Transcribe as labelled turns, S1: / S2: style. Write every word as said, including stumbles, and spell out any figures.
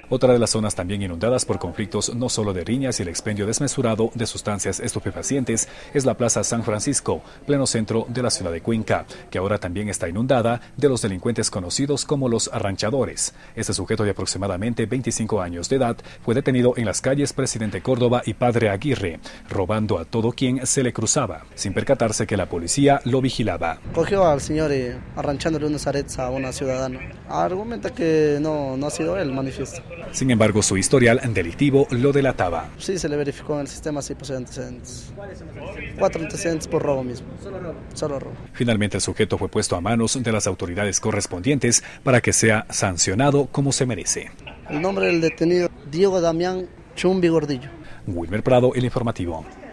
S1: Otra de las zonas también inundadas por conflictos no solo de riñas y el expendio desmesurado de sustancias estupefacientes es la Plaza San Francisco, pleno centro de la ciudad de Cuenca, que ahora también está inundada de los delincuentes conocidos como los arranchadores. Este sujeto de aproximadamente veinticinco años de edad fue detenido en las calles Presidente Córdoba y Padre Aguirre, robando a todo quien se le cruzaba, sin percatarse que la policía lo vigilaba.
S2: Cogió al señor y arranchándole unos aretes a una ciudadana. Argumenta que no, no ha sido él, manifiesta.
S1: Sin embargo, su historial delictivo lo delataba.
S2: Sí, se le verificó en el sistema, sí posee antecedentes. Cuatro antecedentes por robo mismo. Solo robo. Solo robo.
S1: Finalmente, el sujeto fue puesto a manos de las autoridades correspondientes para que sea sancionado como se merece.
S2: El nombre del detenido, Diego Damián Chumbi Gordillo.
S1: Wilmer Prado, El Informativo.